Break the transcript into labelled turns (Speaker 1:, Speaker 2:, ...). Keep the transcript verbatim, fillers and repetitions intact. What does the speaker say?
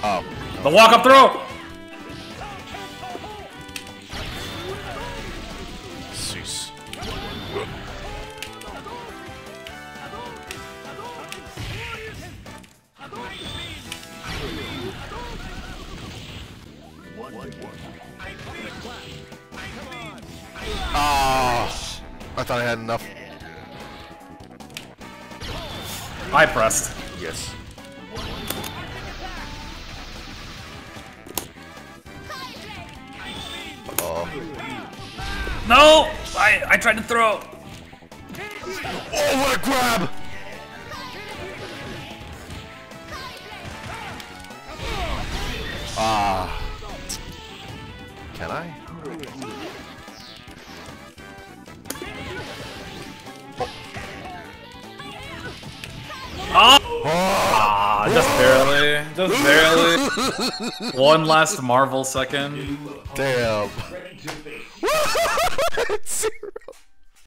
Speaker 1: Oh.
Speaker 2: The walk up throw!
Speaker 1: Jeez. Oh, I thought I had enough.
Speaker 2: I pressed.
Speaker 1: Yes. Oh.
Speaker 2: No! I, I tried to throw.
Speaker 1: Oh, what a grab! Ah. Can I?
Speaker 2: Oh! Ah, just barely. Just barely. One last Marvel second.
Speaker 1: Damn.